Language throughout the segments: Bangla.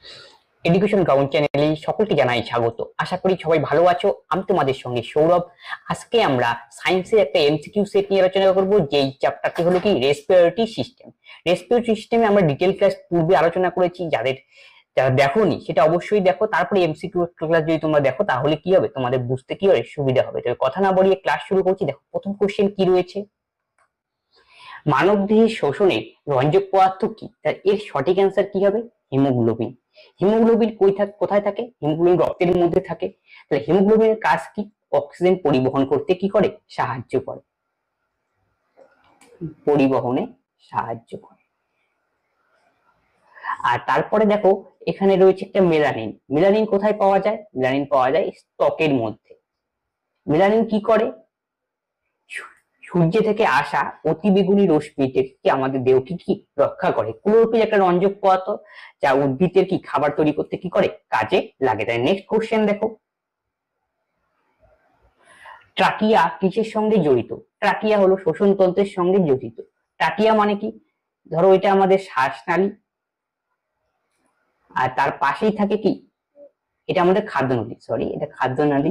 এডুকেশন গ্রাউন্ড চ্যানেলে সকলকে জানাই স্বাগত। আশা করি সবাই ভালো আছো। আমি তোমাদের সঙ্গে সৌরভ। আজকে আমরা সায়েন্সের একটা এমসিকিউ সেট নিয়ে আলোচনা করব, যেই চ্যাপ্টারটি হলো কি রেসপিরেটরি সিস্টেম। রেসপিরেটরি সিস্টেমে আমরা ডিটেল ক্লাস পূর্বে আলোচনা করেছি, যারা দেখোনি সেটা অবশ্যই দেখো। তারপরে এমসিকিউ ক্লাস যদি তোমরা দেখো তাহলে কি হবে, তোমাদের বুঝতে কি হবে, সুবিধা হবে। তবে কথা না বাড়িয়ে ক্লাস শুরু করছি। দেখো প্রথম কোশ্চেন কি রয়েছে, মানবদেহের শোষণে রঞ্জক পদার্থ কি? এর সঠিক অ্যান্সার কি হবে? হিমোগ্লোবিন। হিমোগ্লোবিন কোথায় থাকে? হিমোগ্লোবিন রক্তের মধ্যে থাকে। তাহলে হিমোগ্লোবিনের কাজ কি? অক্সিজেন পরিবহন করতে কি করে? সাহায্য করে, পরিবহনে সাহায্য করে। আর তারপরে দেখো এখানে রয়েছে একটা মেলানিন। মেলানিন কোথায় পাওয়া যায়? মেলানিন পাওয়া যায় ত্বকের মধ্যে। মেলানিন কি করে? সূর্য থেকে আসা অতিবেগুনি রশ্মি থেকে আমাদের দেহকে কি রক্ষা করে। ক্লোরোফিল একটা রঞ্জক পদার্থ, যা উদ্ভিদের কি খাবার তৈরি করতে কি করে? কাজে লাগে। তাই নেক্সট কোশ্চেন দেখো, ট্রাকিয়া কিসের সঙ্গে জড়িত? ট্রাকিয়া হলো শ্বসন তন্ত্রের সঙ্গে জড়িত। ট্রাকিয়া মানে কি? ধরো এটা আমাদের শ্বাসনালী, আর তার পাশেই থাকে কি, এটা আমাদের খাদ্যনালী, এটা খাদ্যনালী,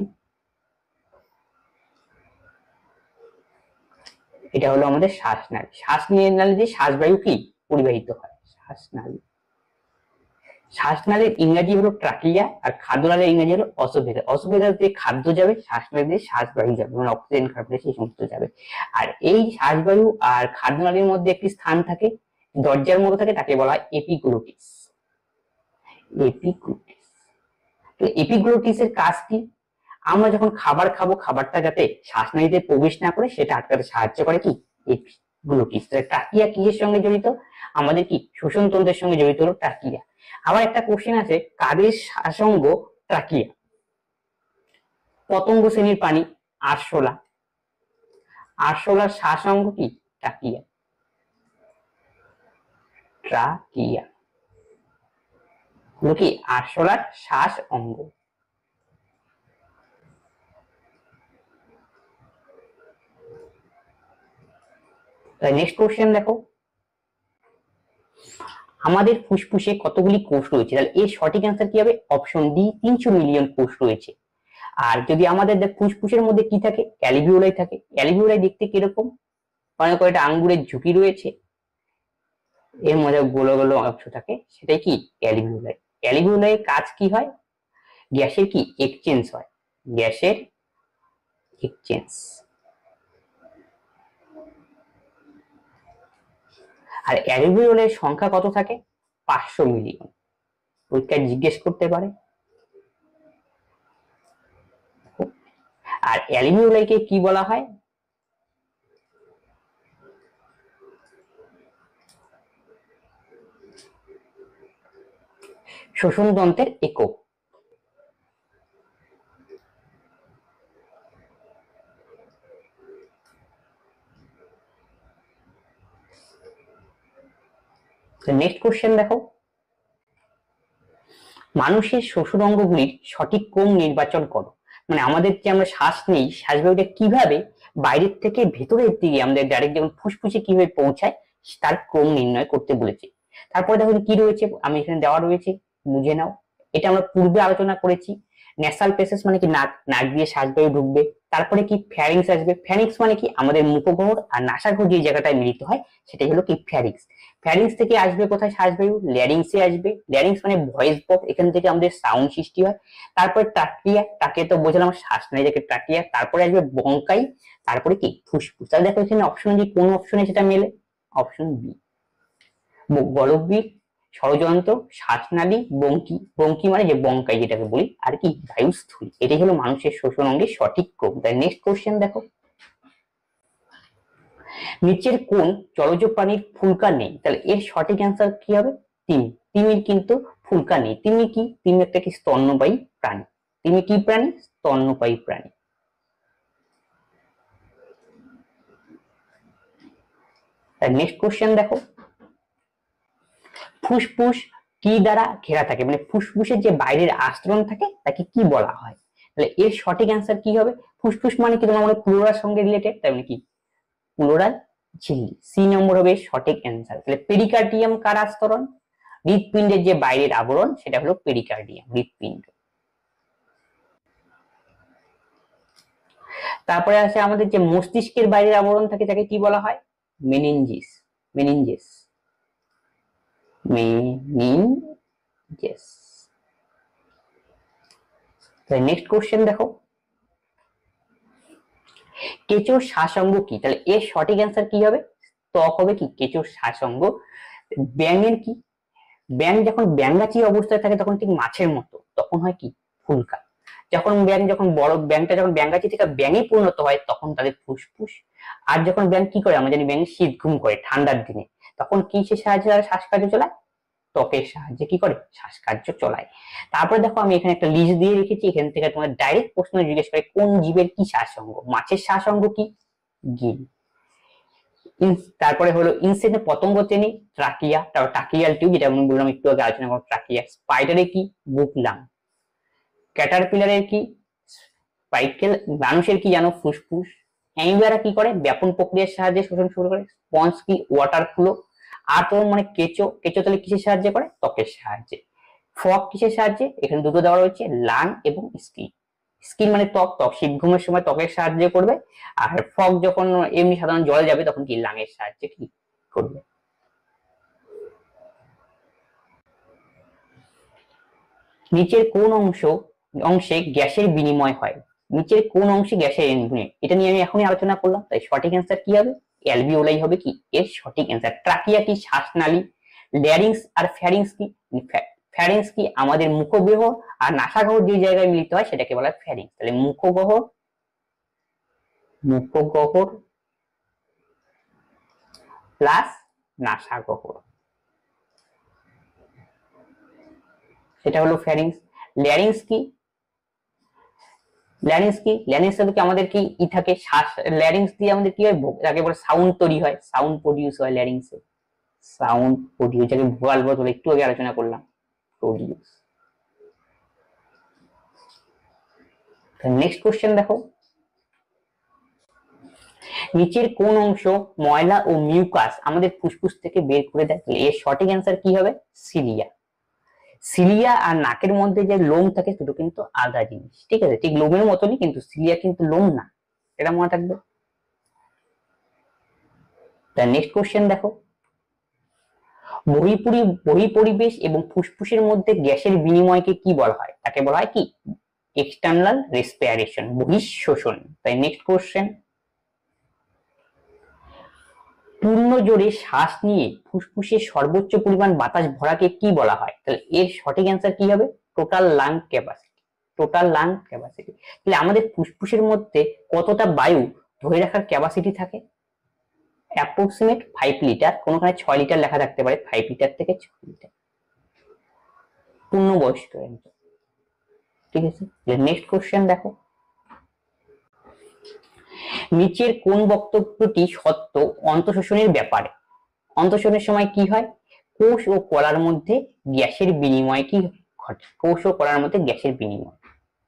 এটা হলো আমাদের শ্বাসনালী। শ্বাসনালী দিয়ে শ্বাসবায়ু কি পরিবাহিত হয়, শ্বাসনালী। শ্বাসনালীর ইংরেজি হলো ট্রাকিয়া, আর খাদ্যনালীর ইংরেজি হলো অসোভেগাস। অসোভেগাস দিয়ে খাদ্য যাবে, শ্বাসনালী দিয়ে শ্বাসবায়ু যাবে, মানে অক্সিজেন কার্বন সেই সমস্ত যাবে। আর এই শ্বাসবায়ু আর খাদ্যনালীর মধ্যে একটি স্থান থাকে, দরজার মতো থাকে, তাকে বলা হয় এপিগ্লোটিস। এপিগ্লোটিস। তো এপিগ্লোটিসের কাজ কি? আমরা যখন খাবার খাবো, খাবারটা যাতে শ্বাসনালীতে প্রবেশ না করে সেটা আটকাতে সাহায্য করে কি? এপিগ্লোটিস। ট্রাকিয়া কিসের সঙ্গে জড়িত? আমাদের কি শ্বসন তন্ত্রের সঙ্গে জড়িত হলো ট্রাকিয়া। আবার একটা কোশ্চেন আছে, কাদের শ্বাসঙ্গ ট্রাকিয়া? পতঙ্গ শ্রেণীর প্রাণী আরশোলা। আরশোলার শ্বাসঙ্গ কি? ট্রাকিয়া। ট্রাকিয়া হলো কি আরশোলার শ্বাস অঙ্গ। নেক্সট কোশ্চেন দেখো, আমাদের ফুসফুসে কতগুলি কোষ রয়েছে? তাহলে এর সঠিক অ্যান্সার কি হবে? অপশন ডি, 300 মিলিয়ন কোষ রয়েছে। আর যদি আমাদের ফুসফুসের মধ্যে কি থাকে? অ্যালভিওলাই থাকে। অ্যালভিওলাই দেখতে কিরকম? মনে করো এটা আঙ্গুরের ঝুঁকি রয়েছে, এর মধ্যে গোল গোল অংশ থাকে, সেটাই কি অ্যালভিওলাই। অ্যালভিওলাই কাজ কি হয়? গ্যাসের কি এক্সচেঞ্জ হয়, গ্যাসের এক্সচেঞ্জ। আর অ্যালভিওলের সংখ্যা কত থাকে? 500 মিলিয়ন। পরীক্ষায় জিজ্ঞেস করতে পারে। আর অ্যালভিওলাইকে কি বলা হয়? শ্বসনতন্ত্রের একক। নেক্সট কোশ্চেন দেখো, মানুষের শ্বসন অঙ্গগুলির সঠিক ক্রম নির্বাচন করো। মানে আমাদের যে আমরা শ্বাস নেই, শ্বাসবায়ুটা কিভাবে বাইরের থেকে ভেতরের দিকে আমাদের ডাইরেক্ট যেমন ফুসফুসে কিভাবে পৌঁছায়, তার ক্রম নির্ণয় করতে বলেছে। তারপরে দেখো কি রয়েছে, আমি এখানে দেওয়া রয়েছে, বুঝে নাও। এটা আমরা পূর্বে আলোচনা করেছি। ন্যাসাল প্যাসেজ মানে কি নাক, নাক দিয়ে শ্বাসবায়ু ঢুকবে। তারপরে কি ফ্যারিংস আসবে। ফ্যারিংস মানে কি আমাদের মুখগহ্বর আর নাসাগহ্বর যে জায়গাটায় মিলিত হয় সেটাই হলো কি ফ্যারিংস। ফ্যারিংস থেকে আসবে কোথায় শ্বাসবায়ু? ল্যারিংসে আসবে। ল্যারিংস মানে ভয়েস বক্স, এখান থেকে আমাদের সাউন্ড সৃষ্টি হয়। তারপরে ট্রাকিয়া, ট্রাকিয়া তো বোঝালাম শ্বাসনালীকে ট্রাকিয়া। তারপরে আসবে বঙ্কাই, তারপরে কি ফুসফুস। তাহলে দেখো এখানে অপশন যে কোন অপশনে সেটা মেলে? অপশন বি, গলব্বিক, ষড়যন্ত্র, শ্বাসনালী, বঙ্কি। বঙ্কি মানে যে বঙ্কাই যেটাকে বলি, আর কি বায়ুস্থলী। এটাই হলো মানুষের শ্বসন অঙ্গের সঠিক ক্রম। তাই নেক্সট কোশ্চেন দেখো, নিচের কোন জলজ প্রাণীর ফুলকা নেই? তাহলে এর সঠিক অ্যান্সার কি হবে? তিমি। তিমির কিন্তু ফুলকা নেই। তিমি কি? তিমি একটা কি স্তন্যপায়ী প্রাণী। তিমি কি প্রাণী? স্তন্যপায়ী প্রাণী। নেক্সট কোশ্চেন দেখো, ফুসফুস কি দ্বারা ঘেরা থাকে? মানে ফুসফুসের যে বাইরের আস্তরণ থাকে তাকে কি বলা হয়? তাহলে এর সঠিক অ্যান্সার কি হবে? ফুসফুস মানে কি তোমার মনে প্লুরাল সঙ্গে রিলেটেড, তাই মানে কি প্লুরাল ঝিল্লি। সি নম্বর হবে সঠিক অ্যান্সার। তাহলে পেরিকার্ডিয়াম কার আস্তরণ? হৃৎপিণ্ডের যে বাইরের আবরণ সেটা হলো পেরিকার্ডিয়াম, হৃৎপিণ্ড। তারপরে আছে আমাদের যে মস্তিষ্কের বাইরের আবরণ থাকে তাকে কি বলা হয়? Meninges, meninges, meninges. Next question দেখো, কেঁচোর শ্বাসঅঙ্গ কি? তাহলে এর সঠিক অ্যান্সার কি হবে? ত্বক হবে কি কেঁচোর শ্বাসঅঙ্গ। ব্যাঙের কি? ব্যাঙ যখন ব্যাঙাচি অবস্থায় থাকে তখন ঠিক মাছের মতো, তখন হয় কি ফুলকা। যখন ব্যাঙ যখন বড় ব্যাঙটা যখন ব্যাঙাচি থেকে ব্যাঙে পরিণত হয় তখন তাদের ফুসফুস। আর যখন ব্যাঙ কি করে, আমরা জানি ব্যাঙ শীত ঘুম করে ঠান্ডার দিনে, তখন কিসের সাহায্যে তারা শ্বাসকার্য চালায়? ত্বকের সাহায্যে কি করে? শ্বাসকার্য চলায়। তারপরে দেখো আমি এখানে একটা লিস্ট দিয়ে রেখেছি, এখান থেকে তোমার ডাইরেক্ট প্রশ্ন জিজ্ঞেস করে কোন জীবের কি শ্বাসঅঙ্গ। মাছের শ্বাসঅঙ্গ কি? গিল। তারপরে হলো ইনসেক্ট পতঙ্গ শ্রেণী ট্রাকিয়া, তারপর ট্রাকিয়াল টিউব যেটা আমি বললাম একটু আগে আলোচনা করব, ট্রাকিয়া। স্পাইডারে কি? বুক লাং। ক্যাটারপিলারের কি? স্পাইকেল। মানুষের কি জানো? ফুসফুস। অ্যামিবারা কি করে? ব্যাপন প্রক্রিয়ার সাহায্যে শোষণ শুরু করে। স্পঞ্জ কি? Water flow. আর তোমার মানে কেঁচো, কেঁচো তাহলে কিসের সাহায্যে করে? ত্বকের সাহায্যে। ফ্রগ কিসের সাহায্যে? এখানে দুটো দেওয়া রয়েছে, লাং এবং স্কিন। স্কিন মানে ত্বক, ত্বক শীত ঘুমের সময় ত্বকের সাহায্যে করবে। আর ফগ যখন এমনি সাধারণ জলে যাবে তখন কি লাঙের সাহায্যে কি করবে। নিচের কোন অংশে গ্যাসের বিনিময় হয়? নিচের কোন অংশে গ্যাসের বিনিময়, এটা নিয়ে আমি এখনই আলোচনা করলাম, তাই সঠিক অ্যান্সার কি হবে? অ্যালভিওলাই হবে কি এর সঠিক অ্যান্সার। ট্রাকিয়া কি? শ্বাসনালী। ল্যারিংস আর ফ্যারিংস কি? ফ্যারিংস কি? আমাদের মুখগহ্বর আর নাসাগহ্বর যে জায়গায় মিলিত হয় সেটাকে বলা হয় ফ্যারিংস। তাহলে মুখগহ্বর, মুখগহ্বর প্লাস নাসাগহ্বর, সেটা হলো ফ্যারিংস। ল্যারিংস কি? ল্যারিংস কি? ল্যারিংস কি আমাদের কি থাকে শ্বাস, ল্যারিংস দিয়ে আমাদের কি হয়? যাকে বলে সাউন্ড তৈরি হয়, সাউন্ড প্রডিউস হয় ল্যারিংসে। সাউন্ড প্রডিউস, যাকে ভোকাল বলে একটু আগে আলোচনা করলাম, প্রডিউস। নেক্সট কোশ্চেন দেখো, নিচের কোন অংশ ময়লা ও মিউকাস আমাদের ফুসফুস থেকে বের করে দেয়? এর সঠিক অ্যান্সার কি হবে? সিলিয়া। সিলিয়া আর নাকের মধ্যে যে লোম থাকে দুটো কিন্তু আলাদা জিনিস, ঠিক আছে? ঠিক লোমের মতনই, কিন্তু সিলিয়া কিন্তু লোম না, এটা মনে থাকবে। নেক্সট কোশ্চেন দেখো, বহিঃপরিবেশ এবং ফুসফুসের মধ্যে গ্যাসের বিনিময়কে কি বলা হয়? তাকে বলা হয় কি এক্সটার্নাল রেসপিরেশন, বহিঃশ্বসন। তাই নেক্সট কোশ্চেন, পূর্ণ জোরে শ্বাস নিয়ে ফুসফুসে সর্বোচ্চ পরিমাণ বাতাস ভরাকে কি বলা হয়? তাহলে এর সঠিক অ্যান্সার কি হবে? Total lung capacity, total lung capacity. তাহলে আমাদের ফুসফুসের মধ্যে কতটা বায়ু ধরে রাখার ক্যাপাসিটি থাকে? অ্যাপ্রক্সিমেট 5 লিটার, কোনখানে 6 লিটার লেখা থাকতে পারে, 5 লিটার থেকে 6 লিটার পূর্ণবয়স্ক, ঠিক আছে? নেক্সট কোশ্চেন দেখো, নিচের কোন বক্তব্যটি সত্য অন্তঃশোষণের ব্যাপারে? অন্তঃশোষণের সময় কি হয়? কোষ ও কলার মধ্যে গ্যাসের বিনিময় কি ঘটে? কোষ ও কলার মধ্যে গ্যাসের বিনিময়।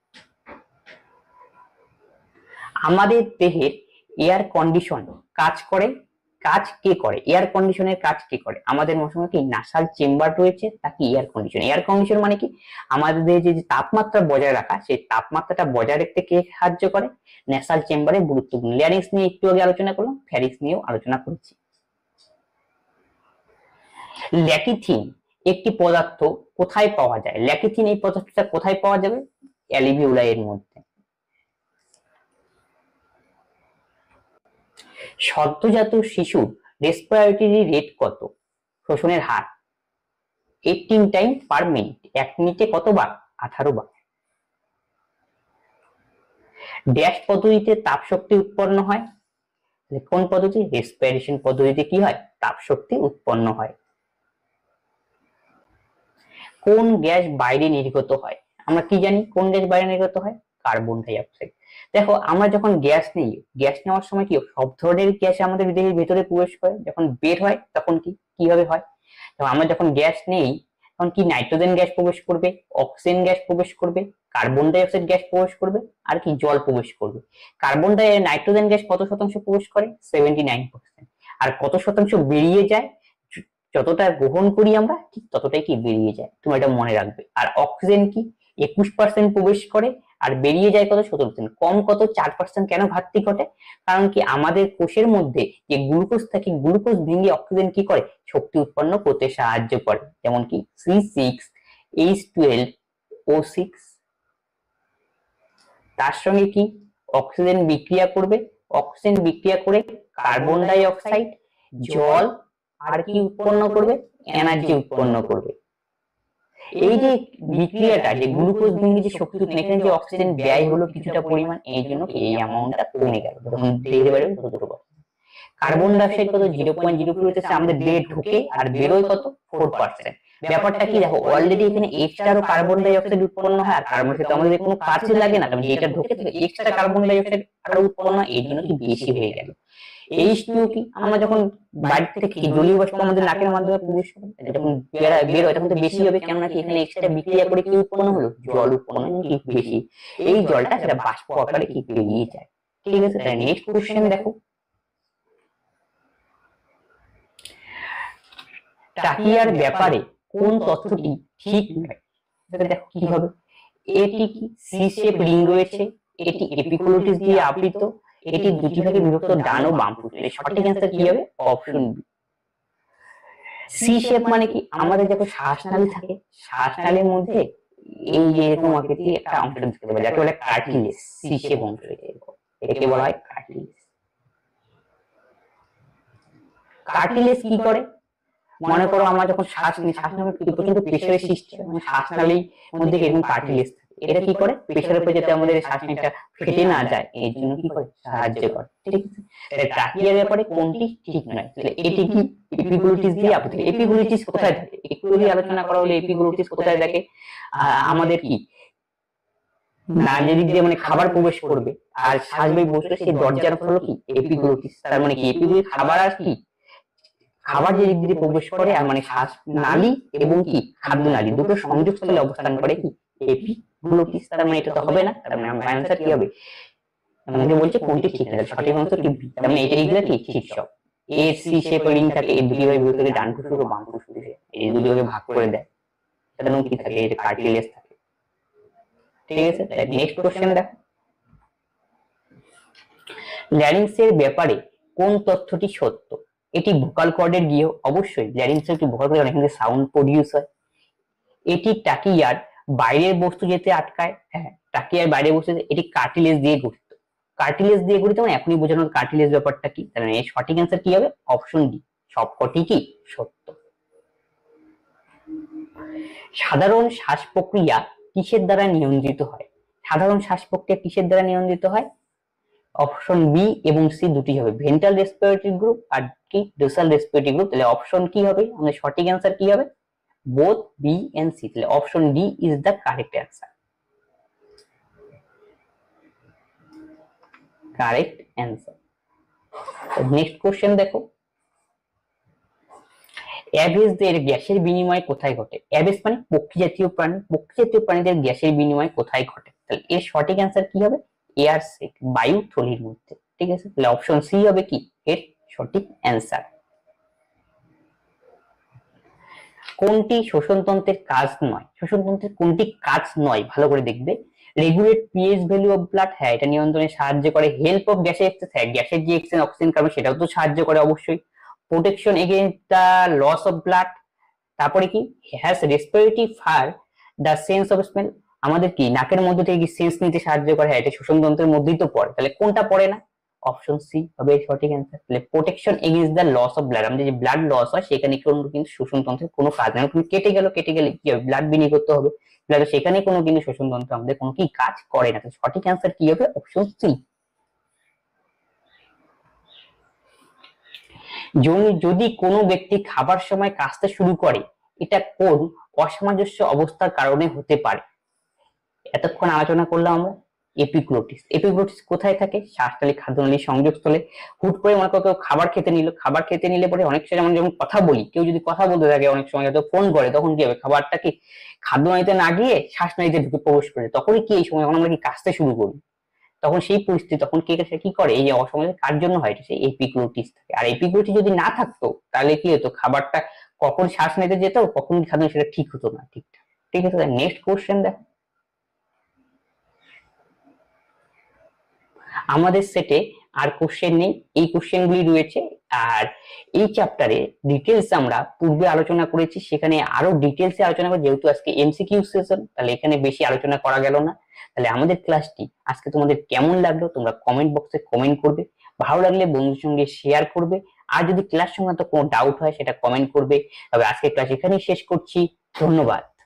আমাদের দেহের এয়ার কন্ডিশন কাজ করে, কাজ কে করে? এয়ার কন্ডিশনের কাজ কে করে? আমাদের মধ্যে কি নাসাল চেম্বার রয়েছে, তাকে এয়ার কন্ডিশন। এয়ার কন্ডিশন মানে কি? আমাদের যে তাপমাত্রা বজায় রাখা, সেই তাপমাত্রাটা বজায় রাখতে কে সাহায্য করে? ন্যাসাল চেম্বারে গুরুত্বপূর্ণ। ল্যারিংস নিয়ে একটু আগে আলোচনা করলাম, ফ্যারিংস নিয়েও আলোচনা করেছি। ল্যাকিথিন একটি পদার্থ কোথায় পাওয়া যায়? ল্যাকিথিন এই পদার্থটা কোথায় পাওয়া যাবে? অ্যালভিওলাই এর মধ্যে। সদ্যজাত শিশুর রেসপিরেটরি রেট কত? শ্বসনের হার 18 টাইম পার মিনিট। 1 মিনিটে কতবার? 18 বার। ড্যাশ পদ্ধতিতে তাপ শক্তি উৎপন্ন হয়? কোন পদ্ধতি? রেসপিরেশন পদ্ধতিতে কি হয়? তাপ শক্তি উৎপন্ন হয়। কোন গ্যাস বাইরে নির্গত হয়? আমরা কি জানি কোন গ্যাস বাইরে নির্গত হয়? Carbon dioxide. দেখো আমরা যখন গ্যাস নিই, গ্যাস নেওয়ার সময় কি সব ধরনের গ্যাস আমাদের দেহের ভেতরে প্রবেশ করে, যখন বের হয় তখন কি কিভাবে হয়? আমরা যখন গ্যাস নেই তখন কি নাইট্রোজেন গ্যাস প্রবেশ করবে, অক্সিজেন গ্যাস প্রবেশ করবে, কার্বন ডাই অক্সাইড গ্যাস প্রবেশ করবে, আর কি জল প্রবেশ করবে। নাইট্রোজেন গ্যাস কত শতাংশ প্রবেশ করে? 79%। আর কত শতাংশ বেরিয়ে যায়? যতটা গ্রহণ করি আমরা ঠিক ততটাই কি বেরিয়ে যায়, তুমি এটা মনে রাখবে। আর অক্সিজেন কি 21% প্রবেশ করে আর বেরিয়ে যায় কত 17%, কম কত 4%। কেন ঘাটতি ঘটে? কারণ কি আমাদের কোষের মধ্যে যে গ্লুকোজ থাকে, গ্লুকোজ ভেঙে অক্সিজেন কি করে শক্তি উৎপন্ন করতে সাহায্য করে, যেমন কি C6H12O6। তার সঙ্গে কি অক্সিজেন বিক্রিয়া করবে, অক্সিজেন বিক্রিয়া করে কার্বন ডাই অক্সাইড, জল আর কি উৎপন্ন করবে, এনার্জি উৎপন্ন করবে। এই যে বিক্রিয়াটা, যে গ্লুকোজ ভেঙে যে শক্তি উৎপন্ন, এখানে যে অক্সিজেন ব্যয় হলো কিছুটা পরিমাণ, এই জন্য এই অ্যামাউন্টটা কমে গেল, যখন দেহে বেরোবে ততটুকু। কার্বন ডাইঅক্সাইড কত 0.02 হচ্ছে আমাদের দেহে ঢুকে আর বেরোয় কত 4%। ব্যাপারটা কি দেখো, অলরেডি এখানে এক্সট্রা কার্বন ডাই অক্সাইড উৎপন্ন হয়, আর কার্বন ডাই আমাদের কোনো কাজে লাগে না, কারণ এটা ঢুকে থেকে এক্সট্রা কার্বন ডাই অক্সাইড আরো উৎপন্ন হয়, এই জন্য কি বেশি হয়ে গেল। H2O কি আমরা যখন বাইরে থেকে জলীয় বাষ্প আমাদের নাকের মাধ্যমে প্রবেশ করে যখন বেরোয় তখন তো বেশি হবে, কেননা কি এখানে এক্সট্রা বিক্রিয়া করে কি উৎপন্ন হলো, জল উৎপন্ন কি বেশি। এই জলটা সেটা বাষ্প আকারে কি বেরিয়ে যায়। ঠিক আছে, তাই নেক্সট কোশ্চেন দেখো, ট্রাকিয়ার ব্যাপারে কোন তথ্যটি ঠিক নয়? দেখো কি হবে, এটি কি সি শেপ রিং রয়েছে, এটি এপিক্লোটিস দিয়ে আবৃত, এটি দুটি ভাগে বিভক্ত ডান ও বাম ফুট। সঠিক অ্যান্সার কি হবে? Option B. সি শেপ মানে কি আমাদের যখন শ্বাসনালী থাকে, শ্বাসনালীর মধ্যে এই যে এরকম আকৃতি একটা অংশ দেখতে পাবে যাকে বলে কার্টিলেজ, সি শেপ অংশ, একে বলা হয় কার্টিলেজ। কার্টিলেজ কি করে, মনে করো আমরা যখন শ্বাস নিই, শ্বাসনালী প্রচন্ড প্রেসারের সৃষ্টি হয়, শ্বাসনালীর মধ্যে এরকম কার্টিলেজ থাকে, এটা কি করে প্রেসারের উপর যাতে আমাদের শ্বাসনালীটা ফেটে না যায় এই জন্য কি করে সাহায্য করে। ঠিক আছে, তাহলে ট্রাকিয়ার ব্যাপারে কোনটি ঠিক নয়? তাহলে এটি কি এপিগ্লোটিস দিয়ে আবৃত। এপিগ্লোটিস কোথায় থাকে একটু যদি আলোচনা করা হলে, এপিগ্লোটিস কোথায় থাকে, আমাদের কি নাড়ির দিক দিয়ে মানে খাবার প্রবেশ করবে আর শ্বাসবায়ু বসলে সেই দরজার হলো কি এপিগ্লোটিস। তার মানে কি এপিগ্লোটিস খাবার আর কি খাবার যে দিক দিয়ে প্রবেশ করে আর মানে শ্বাস নালী এবং কি খাদ্য নালী দুটো সংযোগস্থলে অবস্থান করে কি এপিগ্লোটিস। তার মানে এটা তো হবে না, তার মানে আমার অ্যানসার কি হবে? আমাকে বলছে কোনটি ঠিক না, সঠিক অংশ কি বি। তার মানে এটা এইগুলা কি ঠিক সব। এ সি শেপ রিং থাকে, এই দুটি ভাগে বিভক্ত করে ডান ফুসফুস ও বাম ফুসফুস এই দুটি ভাগে ভাগ করে দেয়, তার কি থাকে এটা কার্টিলেজ থাকে। ঠিক আছে, নেক্সট কোশ্চেন দেখো, ল্যারিংসের ব্যাপারে কোন তথ্যটি সত্য? এটি ভোকাল কর্ডের গৃহ, অবশ্যই ল্যারিংসের একটি ভোকাল কর্ডে অনেক সাউন্ড প্রডিউস হয়। এটি ট্রাকিয়ার বাইরের বস্তু যেতে আটকায়, হ্যাঁ ট্রাকিয়ার বাইরের বস্তু, এটি কার্টিলেজ দিয়ে গঠিত। কার্টিলেজ দিয়ে গঠিত মানে এখনই বোঝানো কার্টিলেজ ব্যাপারটা কি, তাহলে এর সঠিক অ্যান্সার কি হবে? অপশন ডি, সবকটি কি সত্য। সাধারণ শ্বাস প্রক্রিয়া কিসের দ্বারা নিয়ন্ত্রিত হয়? সাধারণ শ্বাস প্রক্রিয়া কিসের দ্বারা নিয়ন্ত্রিত হয়? অপশন বি এবং সি দুটি হবে, ভেন্ট্রাল রেসপিরেটরি গ্রুপ আর কি ডোর্সাল রেসপিরেটরি গ্রুপ। তাহলে অপশন কি হবে, আমাদের সঠিক অ্যান্সার কি হবে? both B and C, তাহলে option D is the correct answer. Correct answer. Next question দেখো, অ্যাবেজদের গ্যাসের বিনিময় কোথায় ঘটে? অ্যাবেজ মানে পক্ষী জাতীয় প্রাণী, পক্ষী জাতীয় প্রাণীদের গ্যাসের বিনিময় কোথায় ঘটে? তাহলে এর সঠিক অ্যান্সার কি হবে? এয়ার সেক, বায়ু থলির মধ্যে। ঠিক আছে, তাহলে অপশন সি হবে কি এর সঠিক অ্যান্সার। কোনটি শোষণতন্ত্রের কাজ নয়? শোষণতন্ত্রের কোনটি কাজ নয় ভালো করে দেখবে। Regulate pH value of blood, হ্যাঁ এটা নিয়ন্ত্রণে সাহায্য করে। হেল্প অফ গ্যাসের এক্সচেঞ্জ, হ্যাঁ গ্যাসের যে এক্সচেঞ্জ অক্সিজেন কার্বন সেটাও তো সাহায্য করে অবশ্যই। Protection against the loss of blood, তারপরে কি has respiratory for the sense of smell, আমাদের কি নাকের মধ্যে থেকে কি সেন্স নিতে সাহায্য করে, হ্যাঁ এটা শোষণতন্ত্রের মধ্যেই তো পড়ে। তাহলে কোনটা পড়ে না? অপশন সি হবে সঠিক অ্যান্সার। তাহলে protection against the loss of blood, আমাদের যে ব্লাড লস হয় সেখানে কিন্তু শোষণতন্ত্রের কোনো কাজ নেই। তুমি কেটে গেলে কি হবে? ব্লাড বিলি করতে হবে, ব্লাড সেখানে কোনো কিন্তু শোষণতন্ত্র আমাদের কোনো কি কাজ করে না। সঠিক অ্যান্সার কি হবে? Option C. যদি কোনো ব্যক্তি খাবার সময় কাশতে শুরু করে, এটা কোন অসামঞ্জস্য অবস্থার কারণে হতে পারে? এতক্ষণ আলোচনা করলাম আমরা এপিগ্লোটিস। এপিগ্লোটিস কোথায় থাকে? শ্বাসনালী খাদ্যনালীর সংযোগস্থলে। হুট করে মনে করো কেউ খাবার খেতে নিলে পরে অনেক সময় আমরা যখন কথা বলি, কেউ যদি কথা বলতে থাকে অনেক সময় হয়তো ফোন করে, তখন কি হবে? খাবারটা কি খাদ্যনালীতে না গিয়ে শ্বাসনালীতে ঢুকে প্রবেশ করে, তখনই কি এই সময় যখন আমরা কি কাশতে শুরু করি, তখন সেই পরিস্থিতি তখন কি করে এই যে অসময়ে কার জন্য হয়? সেই এপিগ্লোটিস থাকে। আর এপিগ্লোটিস যদি না থাকতো তাহলে কি হতো? খাবারটা কখন শ্বাস নিতে যেত কখন খাদ্য সেটা ঠিক হতো না ঠিকঠাক। ঠিক আছে, নেক্সট কোশ্চেন দেখো, আমাদের সেটে আর কোশ্চেন নেই, এই কোশ্চেন গুলি রয়েছে। আর এই চ্যাপ্টারে ডিটেলস আমরা পূর্বে আলোচনা করেছি, সেখানে আরো ডিটেলসে আলোচনা করে, যেহেতু আজকে এমসিকিউ সেশন তাহলে এখানে বেশি আলোচনা করা গেল না। তাহলে আমাদের ক্লাসটি আজকে তোমাদের কেমন লাগলো তোমরা কমেন্ট বক্সে কমেন্ট করবে, ভালো লাগলে বন্ধুদের সঙ্গে শেয়ার করবে, আর যদি ক্লাস সংক্রান্ত কোনো ডাউট হয় সেটা কমেন্ট করবে। তবে আজকে ক্লাস এখানেই শেষ করছি, ধন্যবাদ।